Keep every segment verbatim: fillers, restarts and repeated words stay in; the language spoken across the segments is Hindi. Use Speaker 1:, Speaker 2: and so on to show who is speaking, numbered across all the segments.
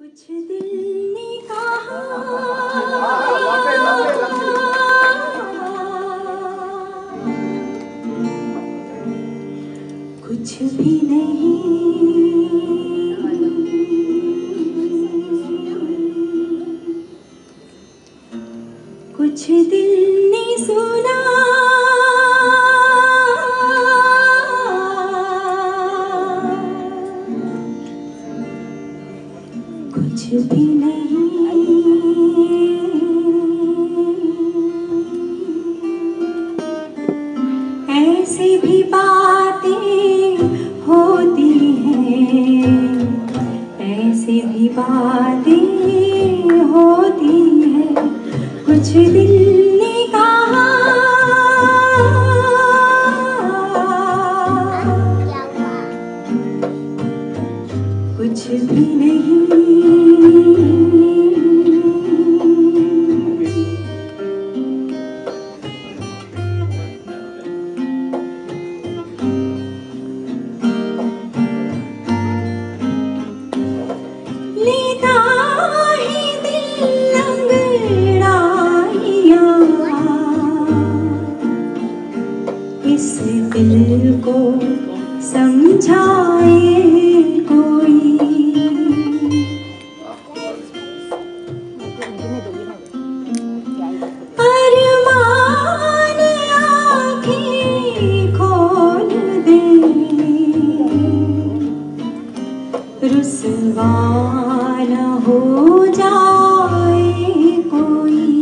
Speaker 1: कुछ दिल ने कहा कुछ भी नहीं, कुछ दिल ने सुना कुछ भी नहीं। ऐसी भी बातें होती हैं, ऐसी भी बातें होती हैं। कुछ दिल ने कहा कुछ भी नहीं। लेता है दिल अंगड़ाइयाँ, इस दिल को समझाए कोई। अरमान आँखें खोल दे, रुसवा न हो जाए कोई।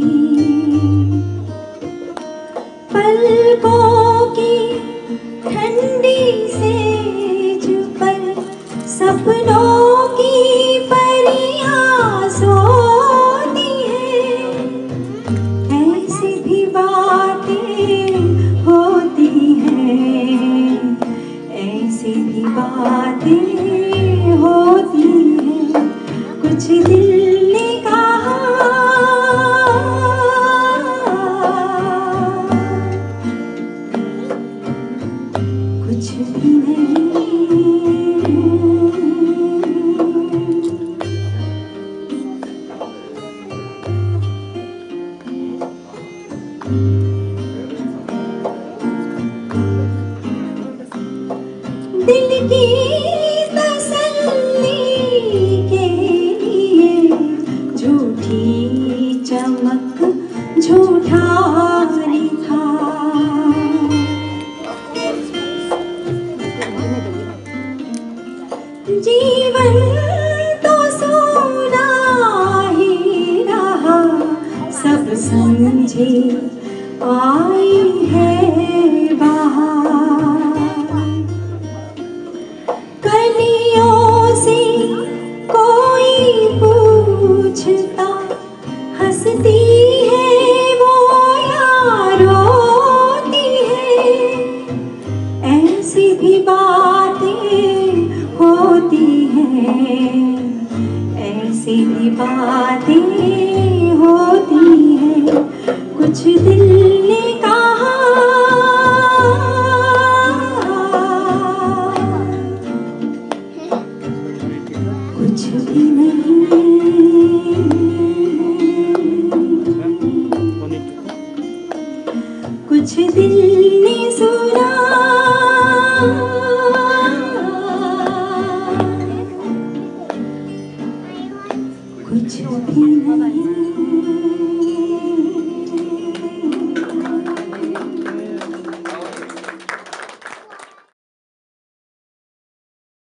Speaker 1: पलकों की ठंडी सेज पर सपनों की परियां सोती हैं। ऐसी भी बातें होती हैं, ऐसी भी बातें होती हैं। कुछ दिल ने कहा कुछ भी नहीं। दिल की तसल्ली के लिए झूठी चमक झूठा लिखा। जीवन तो सोना ही रहा, सब समझे आई है बहार। कलियों से कोई पूछता, हंसती है वो या रोती है। ऐसी भी बातें होती हैं, ऐसी भी बातें होती हैं। कुछ दिल ने कहा कुछ भी नहीं। कुछ दिल ने सुना कुछ भी नहीं।